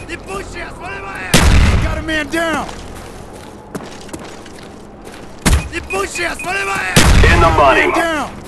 Got a man down! In the money. Man down!